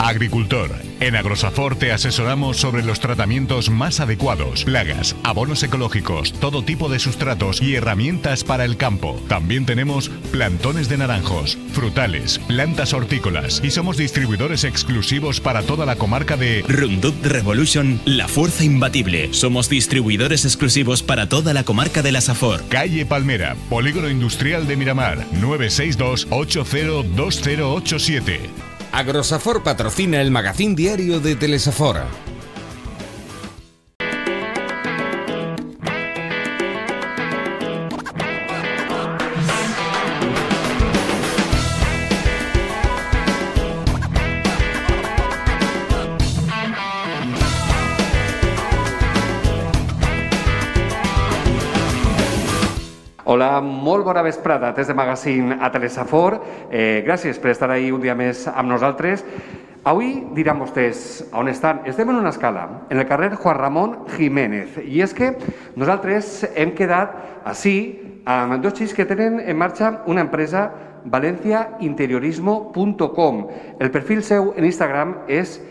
Agricultor. En Agrosafor te asesoramos sobre los tratamientos más adecuados, plagas, abonos ecológicos, todo tipo de sustratos y herramientas para el campo. También tenemos plantones de naranjos, frutales, plantas hortícolas y somos distribuidores exclusivos para toda la comarca de Roundup Revolution, la fuerza imbatible. Somos distribuidores exclusivos para toda la comarca de la Safor. Calle Palmera, Polígono Industrial de Miramar, 962 802087. Agrosafor patrocina el magazín diario de Telesafor. Hola, molt bona vesprada des de Magazín a Telesafor. Gràcies per estar ahí un dia més amb nosaltres. Avui diran vostès on estan. Estem en una escala, en el carrer Juan Ramón Jiménez. I és que nosaltres hem quedat així amb dos xics que tenen en marxa una empresa, valenciainteriorismo.com. El perfil seu en Instagram és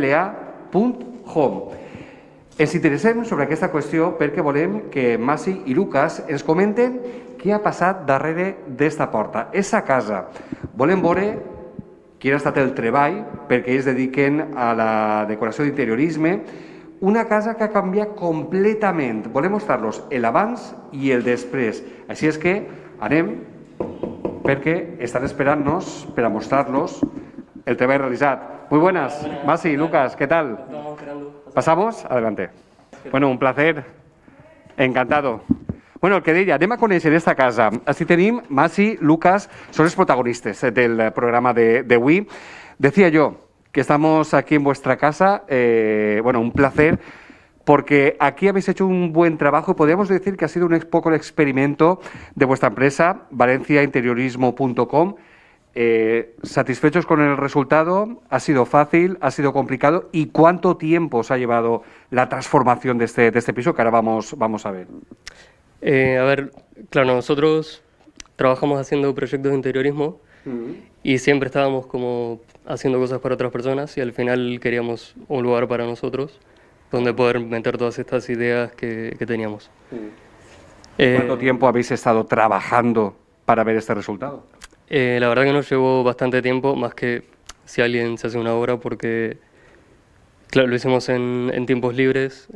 mla.home. Ens interessem sobre aquesta qüestió perquè volem que Masi i Lucas ens comenten què ha passat darrere d'esta porta, esa casa. Volem veure quin ha estat el treball perquè ells dediquen a la decoració d'interiorisme, una casa que ha canviat completament. Volem mostrar-los l'abans i el després. Així és que anem perquè estan esperant-nos per a mostrar-los el treball realitzat. Muy buenas, Masi, Lucas, ¿qué tal? ¿Pasamos? Adelante. Bueno, un placer. Encantado. Bueno, el que deia, anem a conèixer esta casa. Així tenim, Masi, Lucas, són els protagonistes del programa d'avui. Decía yo que estamos aquí en vuestra casa, bueno, un placer, porque aquí habéis hecho un buen trabajo y podríamos decir que ha sido un poco el experimento de vuestra empresa, valenciainteriorismo.com. ¿Satisfechos con el resultado? ¿Ha sido fácil? ¿Ha sido complicado? ¿Y cuánto tiempo os ha llevado la transformación de este piso que ahora vamos a ver? A ver, claro, nosotros trabajamos haciendo proyectos de interiorismo y siempre estábamos como haciendo cosas para otras personas y al final queríamos un lugar para nosotros donde poder meter todas estas ideas que teníamos. ¿Cuánto tiempo habéis estado trabajando para ver este resultado? La verdad que nos llevó bastante tiempo, más que si alguien se hace una obra, porque claro, lo hicimos en tiempos libres,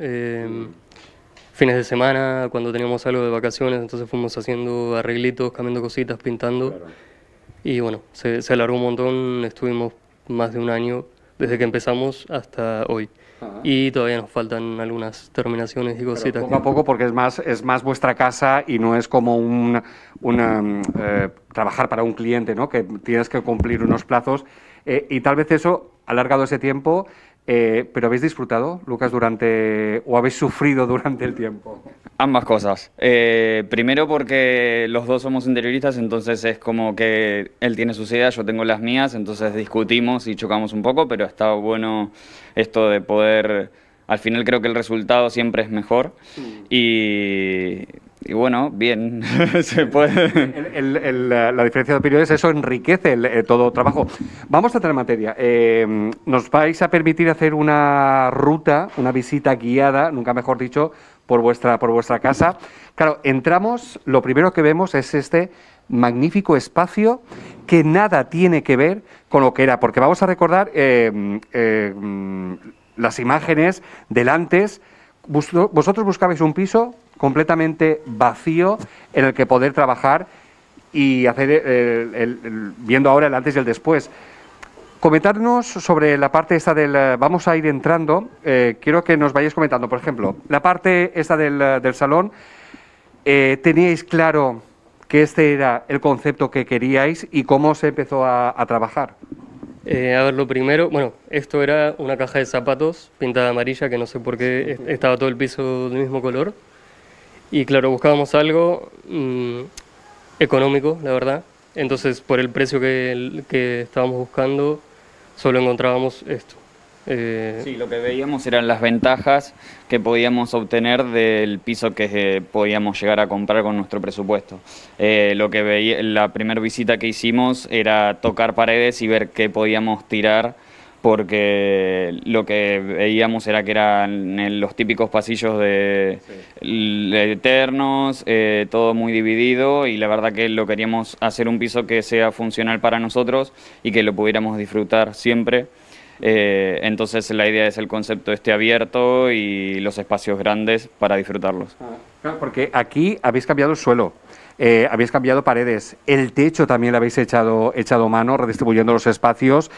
fines de semana, cuando teníamos algo de vacaciones, entonces fuimos haciendo arreglitos, cambiando cositas, pintando, claro. Y bueno, se alargó un montón, estuvimos más de un año desde que empezamos hasta hoy. Y todavía nos faltan algunas terminaciones y cositas. Pero poco a poco, porque es más vuestra casa y no es como trabajar para un cliente, ¿no? Que tienes que cumplir unos plazos y tal vez eso ha alargado ese tiempo, pero ¿habéis disfrutado, Lucas, o habéis sufrido durante el tiempo? Ambas cosas. Primero porque los dos somos interioristas, entonces es como que él tiene sus ideas, yo tengo las mías, entonces discutimos y chocamos un poco, pero está bueno esto de poder... Al final creo que el resultado siempre es mejor y bueno, bien, se puede... La diferencia de opiniones, eso enriquece todo trabajo. Vamos a entrar en materia. Nos vais a permitir hacer una ruta, una visita guiada, nunca mejor dicho, por vuestra casa. Claro, entramos, lo primero que vemos es este magnífico espacio que nada tiene que ver con lo que era, porque vamos a recordar las imágenes del antes. Vosotros buscabais un piso completamente vacío en el que poder trabajar y hacer viendo ahora el antes y el después. Comentarnos sobre la parte esta del... Vamos a ir entrando, quiero que nos vayáis comentando, por ejemplo, la parte esta del salón, ¿teníais claro que este era el concepto que queríais y cómo se empezó a trabajar? A ver, lo primero, bueno, esto era una caja de zapatos pintada amarilla, que no sé por qué estaba todo el piso del mismo color. Y claro, buscábamos algo económico, la verdad. Entonces, por el precio que estábamos buscando, solo encontrábamos esto. Sí, lo que veíamos eran las ventajas que podíamos obtener del piso que podíamos llegar a comprar con nuestro presupuesto. Lo que veía, la primera visita que hicimos era tocar paredes y ver qué podíamos tirar porque lo que veíamos era que eran los típicos pasillos de eternos, todo muy dividido, y la verdad que lo queríamos hacer un piso que sea funcional para nosotros y que lo pudiéramos disfrutar siempre. Entonces la idea es el concepto esté abierto y los espacios grandes para disfrutarlos. Claro, porque aquí habéis cambiado el suelo, habéis cambiado paredes, el techo también lo habéis echado mano, redistribuyendo los espacios,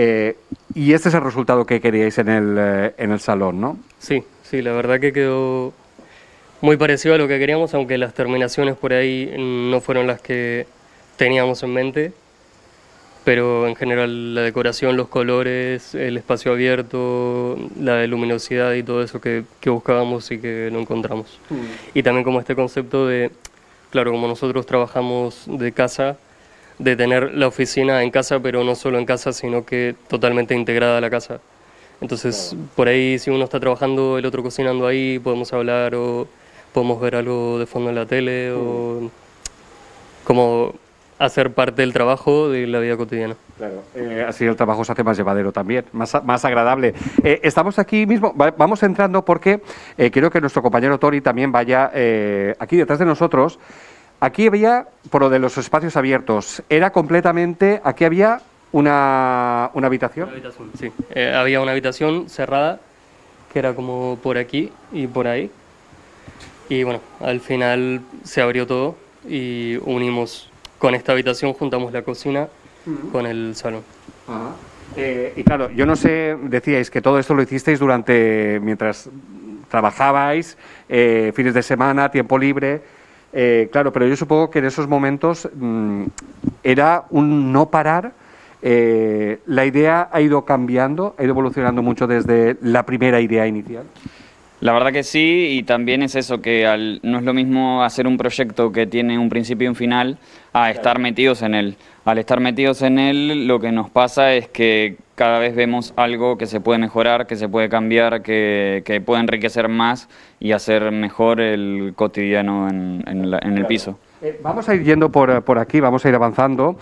y este es el resultado que queríais en el salón, ¿no? Sí, sí, la verdad que quedó muy parecido a lo que queríamos, aunque las terminaciones por ahí no fueron las que teníamos en mente. Pero en general la decoración, los colores, el espacio abierto, la luminosidad y todo eso que buscábamos y que no encontramos. Y también como este concepto de, claro, como nosotros trabajamos de casa, de tener la oficina en casa, pero no solo en casa, sino que totalmente integrada a la casa. Entonces, por ahí si uno está trabajando, el otro cocinando ahí, podemos hablar o podemos ver algo de fondo en la tele o como hacer parte del trabajo de la vida cotidiana. Claro, así el trabajo se hace más llevadero también, más agradable. Estamos aquí mismo, vamos entrando porque quiero que nuestro compañero Tori también vaya aquí detrás de nosotros. Aquí había, por lo de los espacios abiertos, era completamente, aquí había una habitación. Una habitación, sí. Había una habitación cerrada que era como por aquí y por ahí. Y bueno, al final se abrió todo y unimos. Con esta habitación juntamos la cocina con el salón. Ajá. Y claro, yo no sé, decíais que todo esto lo hicisteis mientras trabajabais, fines de semana, tiempo libre. Claro, pero yo supongo que en esos momentos era un no parar. La idea ha ido cambiando, ha ido evolucionando mucho desde la primera idea inicial. La verdad que sí, y también es eso, que no es lo mismo hacer un proyecto que tiene un principio y un final a estar metidos en él. Al estar metidos en él, lo que nos pasa es que cada vez vemos algo que se puede mejorar, que se puede cambiar, que puede enriquecer más y hacer mejor el cotidiano en el piso. Vamos a ir yendo por aquí, vamos a ir avanzando,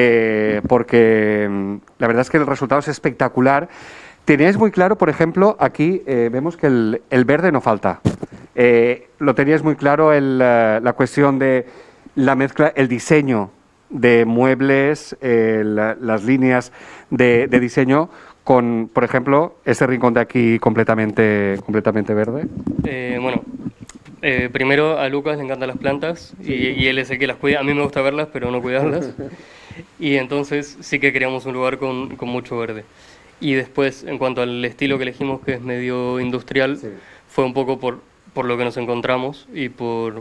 porque la verdad es que el resultado es espectacular. Teníais muy claro, por ejemplo, aquí vemos que el verde no falta. Lo teníais muy claro la cuestión de la mezcla, el diseño de muebles, las líneas de diseño con, por ejemplo, este rincón de aquí completamente verde. Bueno, primero a Lucas le encantan las plantas y él es el que las cuida. A mí me gusta verlas, pero no cuidarlas. Y entonces sí que queríamos un lugar con mucho verde. Y después, en cuanto al estilo que elegimos, que es medio industrial, sí, fue un poco por lo que nos encontramos y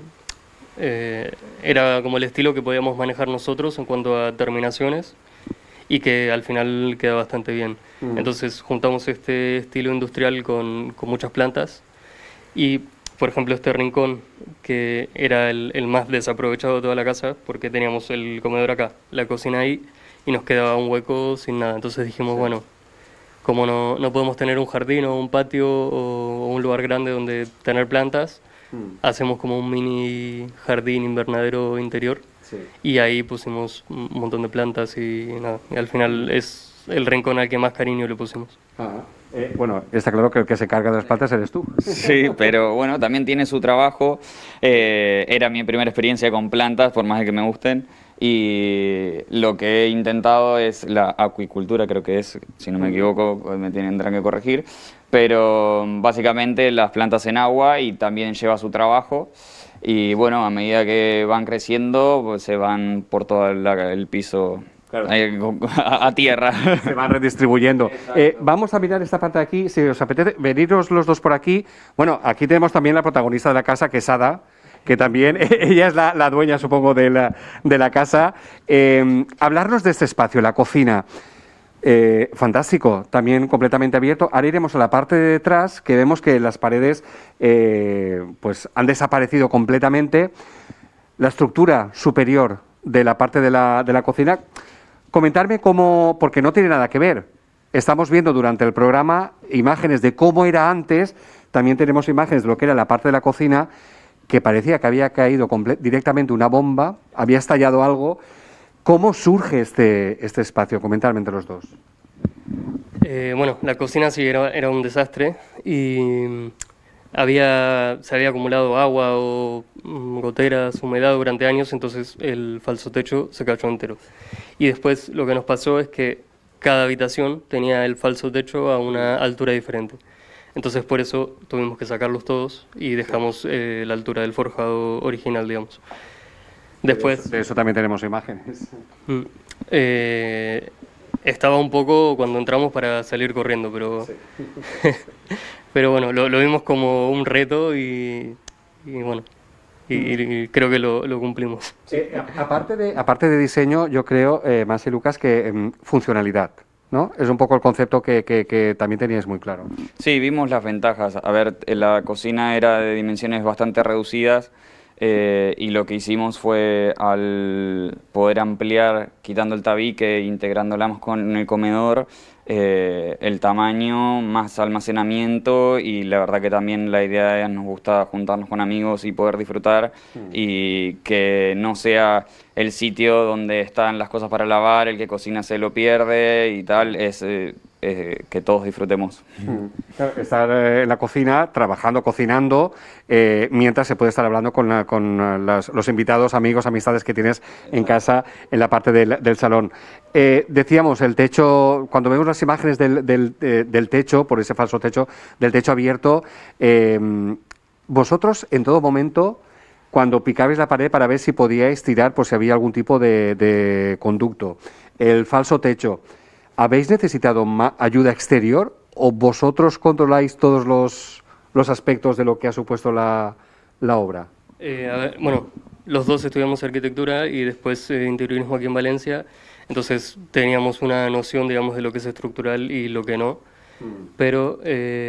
era como el estilo que podíamos manejar nosotros en cuanto a terminaciones y que al final queda bastante bien. Entonces juntamos este estilo industrial con muchas plantas y, por ejemplo, este rincón, que era el más desaprovechado de toda la casa, porque teníamos el comedor acá, la cocina ahí, y nos quedaba un hueco sin nada. Entonces dijimos, sí, bueno, como no podemos tener un jardín o un patio o un lugar grande donde tener plantas, hacemos como un mini jardín invernadero interior, sí, y ahí pusimos un montón de plantas y nada. Y al final es el rincón al que más cariño le pusimos. Bueno, está claro que el que se carga de las plantas eres tú. Sí, pero bueno, también tiene su trabajo. Era mi primera experiencia con plantas, por más de que me gusten. Y lo que he intentado es la acuicultura, creo que es, si no me equivoco, me tendrán que corregir, pero básicamente las plantas en agua y también lleva su trabajo y bueno, a medida que van creciendo pues se van por todo el piso. Claro. A tierra. Se van redistribuyendo. Vamos a mirar esta parte de aquí, si os apetece, veniros los dos por aquí. Bueno, aquí tenemos también la protagonista de la casa, que es Ada, que también, ella es la dueña, supongo, de la casa. Hablarnos de este espacio, la cocina. Fantástico, también completamente abierto. Ahora iremos a la parte de detrás, que vemos que las paredes pues han desaparecido completamente. La estructura superior de la parte de la cocina. Comentarme cómo, porque no tiene nada que ver. Estamos viendo durante el programa imágenes de cómo era antes. También tenemos imágenes de lo que era la parte de la cocina, que parecía que había caído directamente una bomba, había estallado algo. ¿Cómo surge este espacio? Comentarme entre los dos. Bueno, la cocina sí era un desastre y se había acumulado agua o goteras, humedad durante años, entonces el falso techo se cayó entero. Y después lo que nos pasó es que cada habitación tenía el falso techo a una altura diferente. Entonces por eso tuvimos que sacarlos todos y dejamos la altura del forjado original, digamos. Después, De eso también tenemos imágenes. Estaba un poco cuando entramos para salir corriendo, pero, pero bueno, lo vimos como un reto y bueno, y creo que lo cumplimos. Aparte de diseño, yo creo, Masi y Lucas, que funcionalidad, ¿no? Es un poco el concepto que también teníais muy claro. Sí, vimos las ventajas. A ver, la cocina era de dimensiones bastante reducidas y lo que hicimos fue al poder ampliar, quitando el tabique, integrándola más con el comedor, el tamaño, más almacenamiento y la verdad que también la idea es, nos gusta juntarnos con amigos y poder disfrutar y que no sea el sitio donde están las cosas para lavar, el que cocina se lo pierde y tal, es que todos disfrutemos. Claro, estar en la cocina, trabajando, cocinando, mientras se puede estar hablando con los invitados, amigos, amistades que tienes en casa, en la parte del salón. Decíamos, el techo, cuando vemos las imágenes del techo, por ese falso techo, del techo abierto, vosotros en todo momento, cuando picabais la pared para ver si podíais tirar, por si había algún tipo de conducto, el falso techo, ¿habéis necesitado ayuda exterior o vosotros controláis todos los aspectos de lo que ha supuesto la obra? A ver, bueno, los dos estudiamos arquitectura y después interiorismo aquí en Valencia, entonces teníamos una noción, digamos, de lo que es estructural y lo que no, pero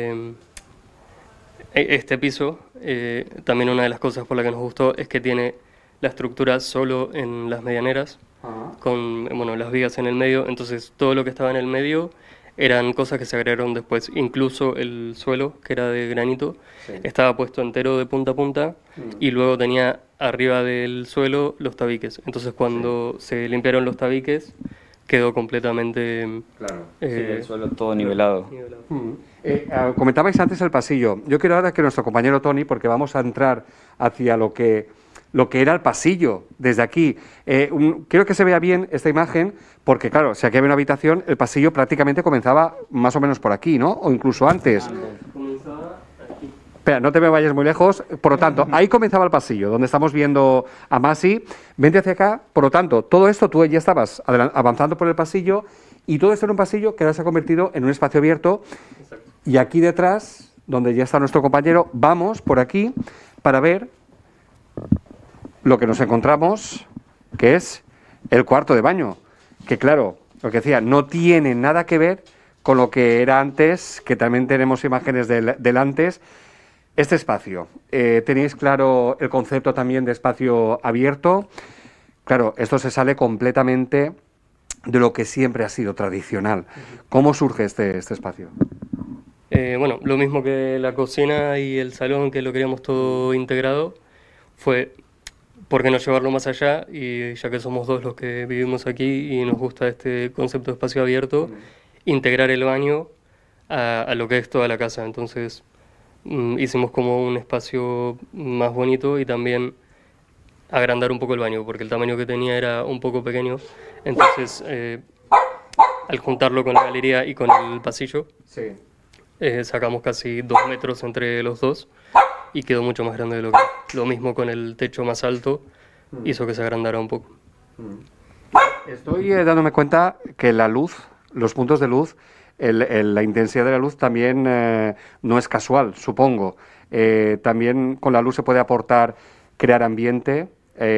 este piso, también una de las cosas por las que nos gustó es que tiene la estructura solo en las medianeras, con bueno, las vigas en el medio, entonces todo lo que estaba en el medio eran cosas que se agregaron después, incluso el suelo, que era de granito, estaba puesto entero de punta a punta y luego tenía arriba del suelo los tabiques, entonces cuando se limpiaron los tabiques quedó completamente el suelo todo nivelado. Comentabais antes el pasillo. Yo quiero ahora que nuestro compañero Tony, porque vamos a entrar hacia lo que era el pasillo desde aquí. Quiero que se vea bien esta imagen, porque claro, si aquí había una habitación, el pasillo prácticamente comenzaba más o menos por aquí, ¿no? O incluso antes. Comenzaba aquí. Espera, no te me vayas muy lejos. Por lo tanto, ahí comenzaba el pasillo, donde estamos viendo a Masi. Vente hacia acá. Por lo tanto, todo esto tú ya estabas avanzando por el pasillo y todo esto era un pasillo que ahora se ha convertido en un espacio abierto. Exacto. Y aquí detrás, donde ya está nuestro compañero, vamos por aquí para ver lo que nos encontramos, que es el cuarto de baño, que claro, lo que decía, no tiene nada que ver con lo que era antes, que también tenemos imágenes del antes. Este espacio, tenéis claro el concepto también de espacio abierto. Claro, esto se sale completamente de lo que siempre ha sido tradicional. ¿Cómo surge este espacio? Bueno, lo mismo que la cocina y el salón, que lo queríamos todo integrado, fue por qué no llevarlo más allá, y ya que somos dos los que vivimos aquí y nos gusta este concepto de espacio abierto, integrar el baño a lo que es toda la casa. Entonces hicimos como un espacio más bonito y también agrandar un poco el baño, porque el tamaño que tenía era un poco pequeño. Entonces, al juntarlo con la galería y con el pasillo, sacamos casi 2 metros entre los dos y quedó mucho más grande de lo que... Lo mismo con el techo más alto, hizo que se agrandara un poco. Estoy dándome cuenta que la luz, los puntos de luz, la intensidad de la luz también no es casual, supongo. También con la luz se puede aportar, crear ambiente.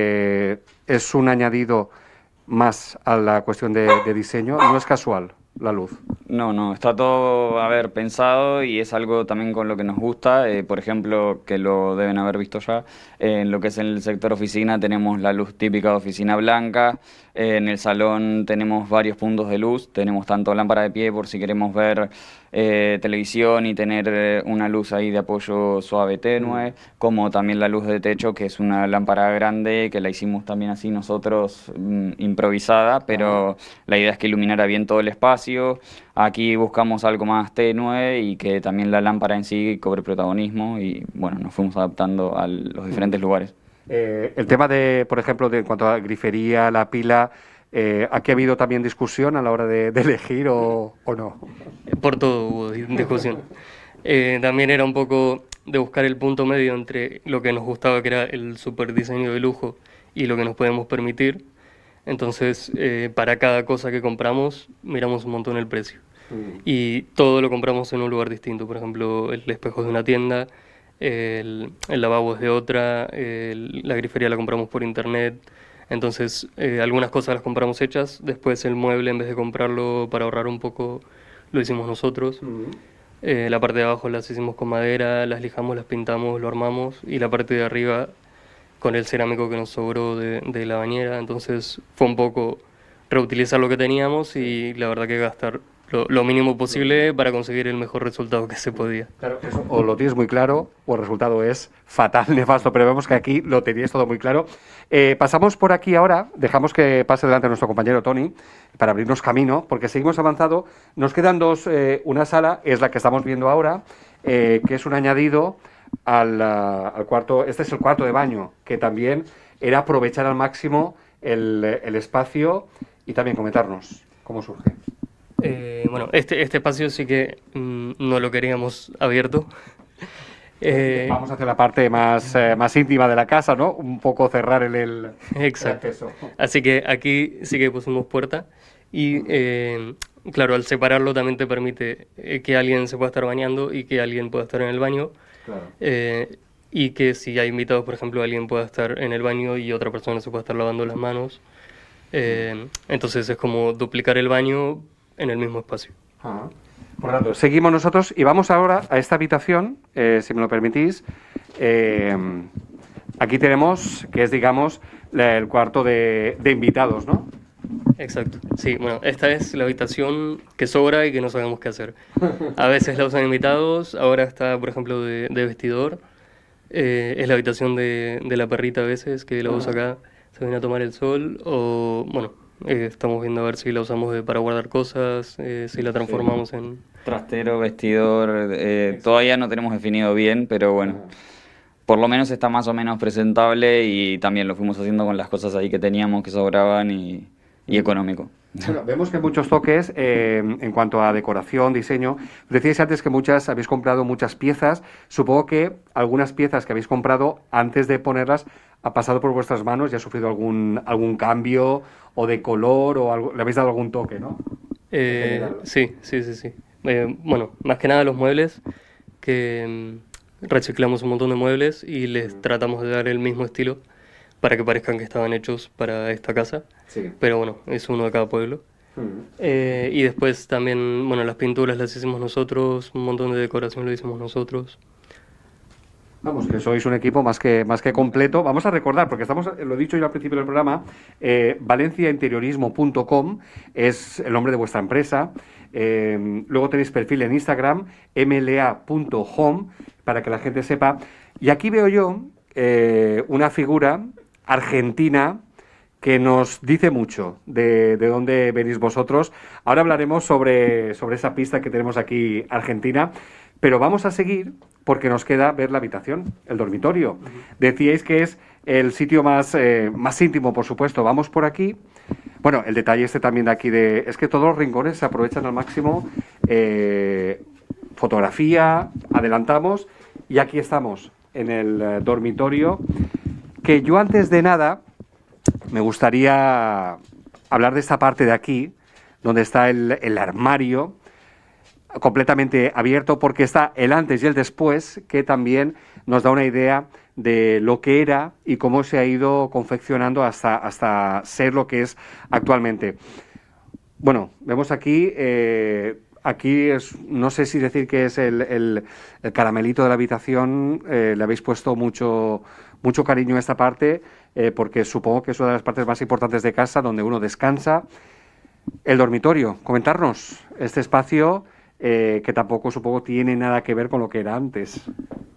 Es un añadido más a la cuestión de diseño. No es casual la luz. No, está todo, pensado y es algo también con lo que nos gusta. Por ejemplo, que lo deben haber visto ya, en lo que es el sector oficina tenemos la luz típica de oficina blanca. En el salón tenemos varios puntos de luz, tenemos tanto lámpara de pie por si queremos ver televisión y tener una luz ahí de apoyo suave, tenue, como también la luz de techo, que es una lámpara grande que la hicimos también así nosotros improvisada, pero la idea es que iluminara bien todo el espacio. espacio. Aquí buscamos algo más tenue y que también la lámpara en sí cobre protagonismo y bueno, nos fuimos adaptando a los diferentes lugares. El tema de, por ejemplo, en cuanto a grifería, la pila, ¿aquí ha habido también discusión a la hora de elegir o no? Por todo hubo discusión. También era un poco de buscar el punto medio entre lo que nos gustaba, que era el super diseño de lujo, y lo que nos podemos permitir. Entonces, para cada cosa que compramos, miramos un montón el precio. Y todo lo compramos en un lugar distinto. Por ejemplo, el espejo es de una tienda, el lavabo es de otra, la grifería la compramos por internet. Entonces, algunas cosas las compramos hechas, después el mueble, en vez de comprarlo para ahorrar un poco, lo hicimos nosotros. La parte de abajo las hicimos con madera, las lijamos, las pintamos, lo armamos, y la parte de arriba con el cerámico que nos sobró de la bañera. Entonces fue un poco reutilizar lo que teníamos y la verdad que gastar lo mínimo posible para conseguir el mejor resultado que se podía. Claro, eso o lo tienes muy claro o el resultado es fatal, nefasto, pero vemos que aquí lo teníais todo muy claro. Pasamos por aquí ahora, dejamos que pase delante nuestro compañero Tony para abrirnos camino, porque seguimos avanzando. Nos quedan dos, una sala, es la que estamos viendo ahora, que es un añadido al cuarto. Este es el cuarto de baño, que también era aprovechar al máximo el espacio y también comentarnos cómo surge. Bueno, este espacio sí que no lo queríamos abierto. Vamos hacia la parte más íntima de la casa, ¿no? Un poco cerrar el Exacto. acceso. Así que aquí sí que pusimos puerta y, claro, al separarlo también te permite que alguien se pueda estar bañando y que alguien pueda estar en el baño. Claro. Y que si hay invitados, por ejemplo, alguien pueda estar en el baño y otra persona se pueda estar lavando las manos. Entonces es como duplicar el baño en el mismo espacio. Por lo tanto, seguimos nosotros y vamos ahora a esta habitación, si me lo permitís. Aquí tenemos, que es, digamos, el cuarto de invitados, ¿no? Exacto. Sí, bueno, esta es la habitación que sobra y que no sabemos qué hacer. A veces la usan invitados, ahora está, por ejemplo, de vestidor. Es la habitación de la perrita a veces, que la usa acá, se viene a tomar el sol, o, bueno, estamos viendo a ver si la usamos para guardar cosas, si la transformamos en... Trastero, vestidor, todavía no tenemos definido bien, pero bueno, por lo menos está más o menos presentable y también lo fuimos haciendo con las cosas ahí que teníamos que sobraban y económico. Bueno, vemos que hay muchos toques en cuanto a decoración, diseño. Decíais antes que habéis comprado muchas piezas. Supongo que algunas piezas que habéis comprado antes de ponerlas ha pasado por vuestras manos y ha sufrido algún cambio o de color o algo, le habéis dado algún toque, ¿no? Sí. Bueno, más que nada los muebles, que reciclamos un montón de muebles y les tratamos de dar el mismo estilo para que parezcan que estaban hechos para esta casa. Sí. Pero bueno, es uno de cada pueblo. Y después también, bueno, las pinturas las hicimos nosotros, un montón de decoración lo hicimos nosotros. Vamos, que sois un equipo más que completo. Vamos a recordar, porque lo he dicho yo al principio del programa, valenciainteriorismo.com es el nombre de vuestra empresa. Luego tenéis perfil en Instagram, mla.home, para que la gente sepa. Y aquí veo yo una figura argentina que nos dice mucho de dónde venís vosotros. Ahora hablaremos sobre esa pista que tenemos aquí argentina, pero vamos a seguir porque nos queda ver la habitación, el dormitorio. Decíais que es el sitio más íntimo, por supuesto. Vamos por aquí. Bueno, el detalle también de aquí es que todos los rincones se aprovechan al máximo. Fotografía, adelantamos y aquí estamos en el dormitorio, que yo antes de nada me gustaría hablar de esta parte de aquí, donde está el armario completamente abierto, porque está el antes y el después, que también nos da una idea de lo que era y cómo se ha ido confeccionando hasta ser lo que es actualmente. Bueno, vemos aquí, no sé si decir que es el caramelito de la habitación. Le habéis puesto mucho cariño a esta parte, porque supongo que es una de las partes más importantes de casa, donde uno descansa. El dormitorio, comentarnos este espacio que tampoco supongo tiene nada que ver con lo que era antes.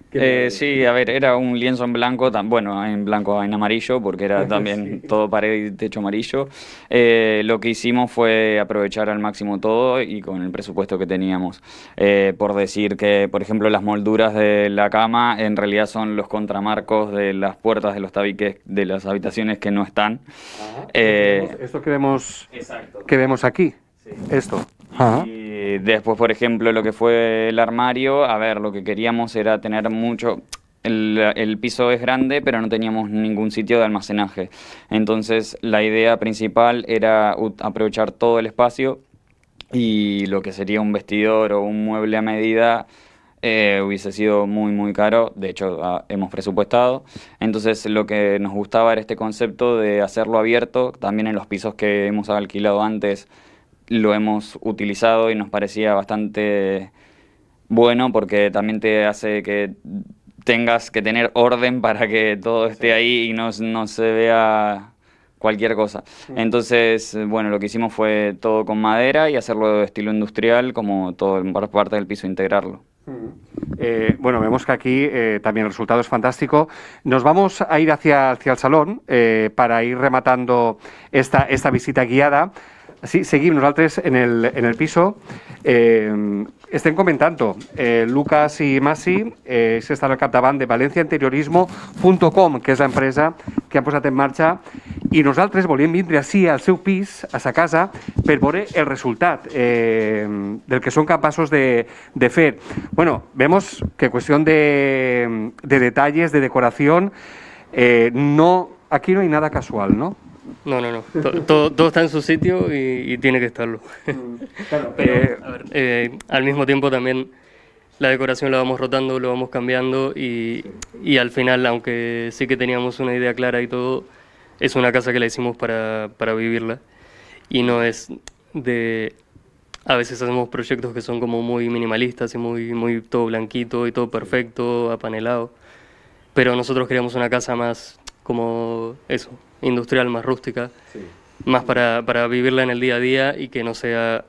Sí, a ver, era un lienzo en blanco, bueno, en blanco, en amarillo, porque era también todo pared y techo amarillo. Lo que hicimos fue aprovechar al máximo todo y con el presupuesto que teníamos. Por decir que, por ejemplo, las molduras de la cama en realidad son los contramarcos de las puertas de los tabiques de las habitaciones que no están. Esto que vemos aquí, sí. Esto. Y después, por ejemplo, lo que fue el armario, a ver, lo que queríamos era tener mucho... El piso es grande, pero no teníamos ningún sitio de almacenaje. Entonces, la idea principal era aprovechar todo el espacio y lo que sería un vestidor o un mueble a medida hubiese sido muy, muy caro. De hecho, hemos presupuestado. Entonces, lo que nos gustaba era este concepto de hacerlo abierto. También en los pisos que hemos alquilado antes lo hemos utilizado y nos parecía bastante bueno porque también te hace que tengas que tener orden para que todo esté ahí y no se vea cualquier cosa. Entonces, bueno, lo que hicimos fue todo con madera y hacerlo de estilo industrial, como todo por parte del piso, integrarlo. Bueno, vemos que aquí también el resultado es fantástico. Nos vamos a ir hacia el salón para ir rematando esta visita guiada. Sí, seguim nosaltres en el piso. Estem comentant-ho. Lucas i Masi estan al capdavant de valenciainteriorismo.com, que és l'empresa que han posat en marxa, i nosaltres volíem vindre ací al seu pis, a sa casa, per veure el resultat del que són capaços de fer. Bueno, vemos que cuestión de detalles, de decoración, aquí no hay nada casual, ¿no? No. Todo está en su sitio y tiene que estarlo. Claro, al mismo tiempo también la decoración la vamos rotando, lo vamos cambiando y al final, aunque sí que teníamos una idea clara y todo, es una casa que la hicimos para vivirla y no es de... A veces hacemos proyectos que son como muy minimalistas y muy todo blanquito y todo perfecto, apanelado, pero nosotros queríamos una casa más como eso, industrial, más rústica, sí, más para vivirla en el día a día y que no sea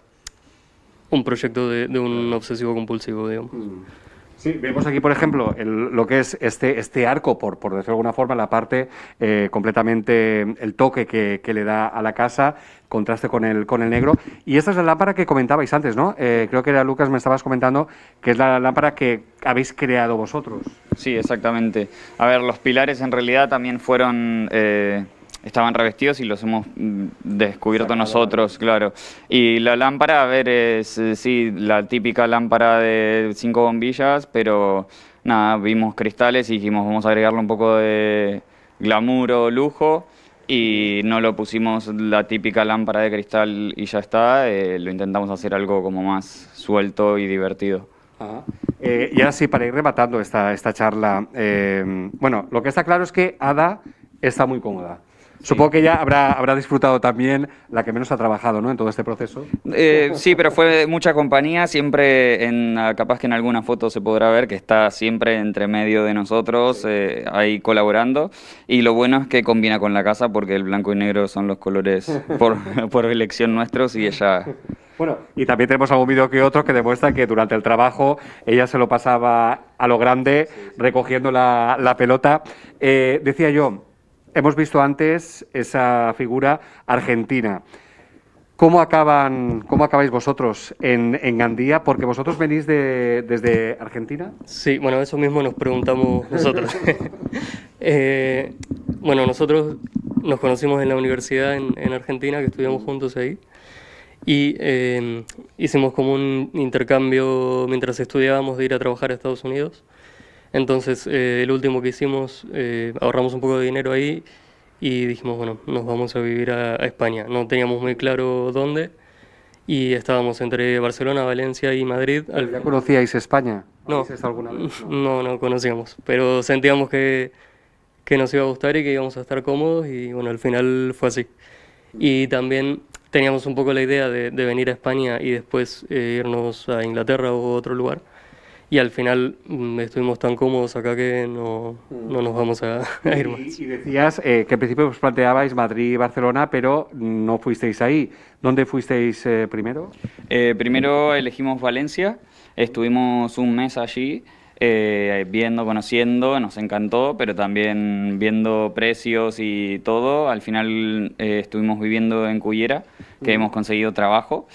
un proyecto de un obsesivo compulsivo, digamos. Sí, vemos aquí, por ejemplo, lo que es este arco, por decirlo de alguna forma, la parte completamente, el toque que le da a la casa, contraste con el negro. Y esta es la lámpara que comentabais antes, ¿no? Creo que era Lucas, me estabas comentando, que es la lámpara que habéis creado vosotros. Sí, exactamente. A ver, los pilares en realidad también fueron... estaban revestidos y los hemos descubierto nosotros, claro. Y la lámpara, a ver, es sí, la típica lámpara de 5 bombillas, pero nada, vimos cristales y dijimos vamos a agregarle un poco de glamour o lujo y no lo pusimos la típica lámpara de cristal y ya está, lo intentamos hacer algo como más suelto y divertido. Y ahora sí, para ir rematando esta charla, bueno, lo que está claro es que Ada está muy cómoda. Supongo que ella habrá disfrutado también, la que menos ha trabajado, ¿no?, en todo este proceso. Sí, pero fue mucha compañía, siempre, capaz que en alguna foto se podrá ver que está siempre entre medio de nosotros, ahí colaborando, y lo bueno es que combina con la casa porque el blanco y negro son los colores por elección nuestros y ella... Bueno, y también tenemos algún vídeo que otro que demuestra que durante el trabajo ella se lo pasaba a lo grande, recogiendo la pelota. Decía yo... Hemos visto antes esa figura argentina. ¿Cómo acabáis vosotros en Gandía? Porque vosotros venís desde Argentina. Sí, bueno, eso mismo nos preguntamos nosotros. Bueno, nosotros nos conocimos en la universidad en Argentina, que estudiamos juntos ahí, y hicimos como un intercambio mientras estudiábamos de ir a trabajar a Estados Unidos. Entonces, el último que hicimos, ahorramos un poco de dinero ahí y dijimos, bueno, nos vamos a vivir a España. No teníamos muy claro dónde y estábamos entre Barcelona, Valencia y Madrid. ¿Ya conocíais España? No, alguna vez? No conocíamos, pero sentíamos que nos iba a gustar y que íbamos a estar cómodos y bueno, al final fue así. Y también teníamos un poco la idea de venir a España y después irnos a Inglaterra o otro lugar. Y al final estuvimos tan cómodos acá que no nos vamos a ir más. Y decías que al principio os planteabais Madrid y Barcelona, pero no fuisteis ahí. ¿Dónde fuisteis primero? Primero elegimos Valencia, estuvimos un mes allí. viendo, conociendo, nos encantó, pero también viendo precios y todo. Al final estuvimos viviendo en Cullera, que hemos conseguido trabajo,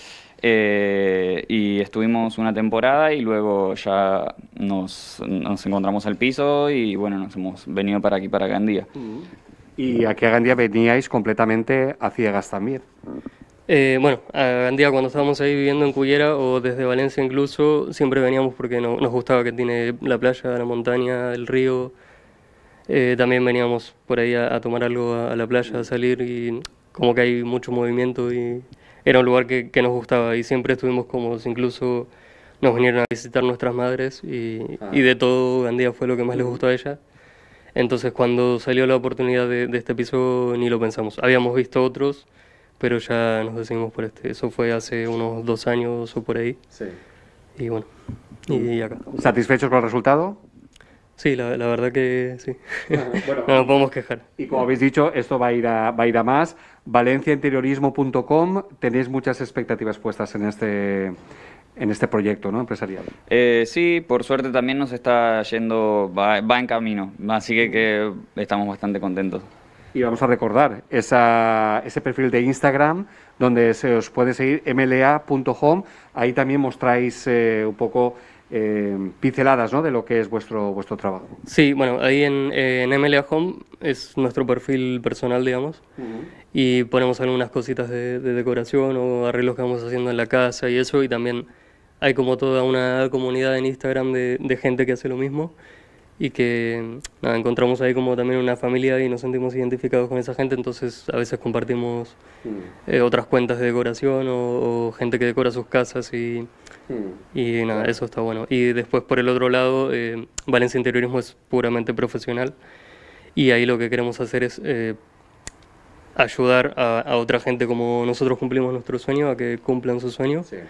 y estuvimos una temporada y luego ya nos encontramos al piso y bueno, nos hemos venido para aquí, para Gandía. Y aquí a Gandía veníais completamente a ciegas también. Bueno, a Gandía cuando estábamos ahí viviendo en Cullera o desde Valencia incluso, siempre veníamos porque nos gustaba que tiene la playa, la montaña, el río. También veníamos por ahí a tomar algo a la playa, a salir y como que hay mucho movimiento y era un lugar que nos gustaba y siempre estuvimos cómodos. Incluso nos vinieron a visitar nuestras madres y de todo Gandía fue lo que más les gustó a ella. Entonces cuando salió la oportunidad de este piso ni lo pensamos. Habíamos visto otros, pero ya nos decidimos por este. Eso fue hace unos 2 años o por ahí. Sí. Y bueno, y acá. ¿Satisfechos con el resultado? Sí, la verdad que sí. Bueno, no nos podemos quejar. Y como habéis dicho, esto va a ir a más. valenciainteriorismo.com, tenéis muchas expectativas puestas en este proyecto, ¿no?, empresarial. Sí, por suerte también nos está yendo, va en camino, así que estamos bastante contentos. Y vamos a recordar ese perfil de Instagram donde se os puede seguir, mla.home. Ahí también mostráis un poco pinceladas, ¿no?, de lo que es vuestro trabajo. Sí, bueno, ahí en MLA Home es nuestro perfil personal, digamos, y ponemos algunas cositas de decoración o arreglos que vamos haciendo en la casa y eso, y también hay como toda una comunidad en Instagram de gente que hace lo mismo. Y que nada, encontramos ahí como también una familia y nos sentimos identificados con esa gente, entonces a veces compartimos otras cuentas de decoración o gente que decora sus casas y nada, eso está bueno. Y después por el otro lado, Valencia Interiorismo es puramente profesional y ahí lo que queremos hacer es ayudar a otra gente como nosotros cumplimos nuestro sueño, a que cumplan su sueño. Sí.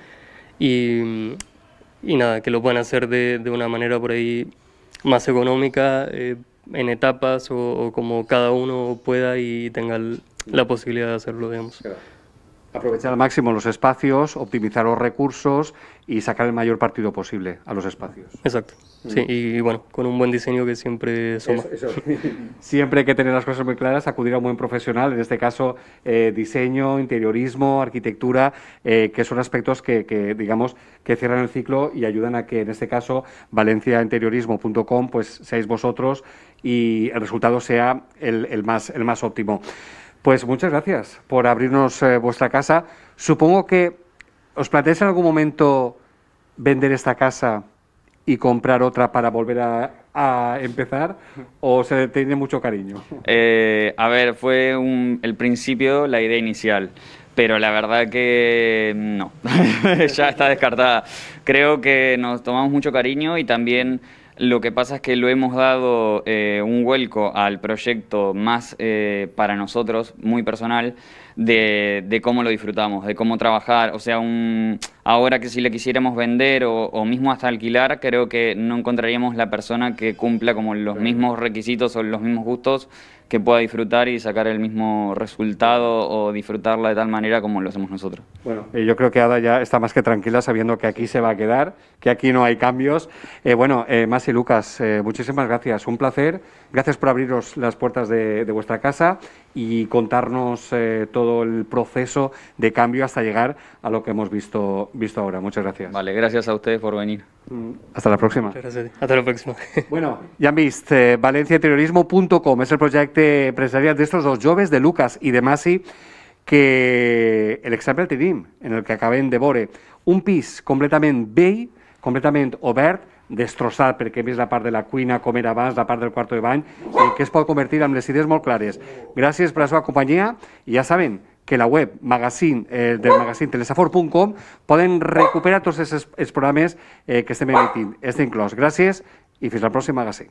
Y nada, que lo puedan hacer de una manera por ahí más económica, en etapas o como cada uno pueda y tenga la posibilidad de hacerlo, digamos. Claro. Aprovechar al máximo los espacios, optimizar los recursos y sacar el mayor partido posible a los espacios. Exacto. Sí, y bueno, con un buen diseño que siempre suma. Eso. Siempre hay que tener las cosas muy claras, acudir a un buen profesional, en este caso diseño, interiorismo, arquitectura, que son aspectos que digamos que cierran el ciclo y ayudan a que en este caso valenciainteriorismo.com pues seáis vosotros y el resultado sea el más óptimo. Pues muchas gracias por abrirnos vuestra casa. Supongo que os planteáis en algún momento vender esta casa y comprar otra para volver a empezar, o se tiene mucho cariño. A ver, fue el principio, la idea inicial, pero la verdad que no, ya está descartada. Creo que nos tomamos mucho cariño y también lo que pasa es que lo hemos dado un vuelco al proyecto más para nosotros, muy personal, de cómo lo disfrutamos, de cómo trabajar. O sea, ahora que si le quisiéramos vender o mismo hasta alquilar, creo que no encontraríamos la persona que cumpla como los mismos requisitos o los mismos gustos, que pueda disfrutar y sacar el mismo resultado o disfrutarla de tal manera como lo hacemos nosotros. Bueno, yo creo que Ada ya está más que tranquila sabiendo que aquí se va a quedar, que aquí no hay cambios. Masi y Lucas, muchísimas gracias, un placer. Gracias por abriros las puertas de vuestra casa y contarnos todo el proceso de cambio hasta llegar a lo que hemos visto ahora. Muchas gracias. Vale, gracias a ustedes por venir. Hasta la próxima. Gracias. Hasta la próxima. Bueno, ja han vist, valenciainteriorismo.com és el projecte empresarial d'estos dos joves, de Lucas i de Masi, que l'exemple el tenim, en el que acabem de veure un pis completament vell, completament obert, destrossat perquè hem vist la part de la cuina com era abans, la part del quarto de bany, que es pot convertir amb les idees molt clares. Gràcies per la seva companyia i ja saben que la web del magazín telesafor.com poden recuperar tots els programes que estem emitint. Este inclòs. Gràcies i fins al pròxim magazín.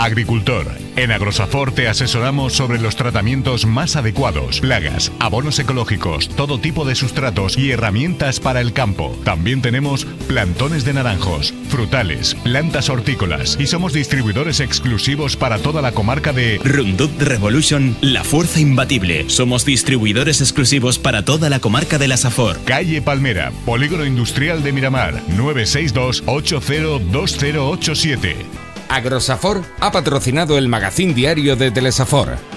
Agricultor. En Agrosafor te asesoramos sobre los tratamientos más adecuados, plagas, abonos ecológicos, todo tipo de sustratos y herramientas para el campo. También tenemos plantones de naranjos, frutales, plantas hortícolas y somos distribuidores exclusivos para toda la comarca de Roundup Revolution, la fuerza imbatible. Somos distribuidores exclusivos para toda la comarca de la Safor. Calle Palmera, Polígono Industrial de Miramar, 962 802087. Agrosafor ha patrocinado el magazín diario de Telesafor.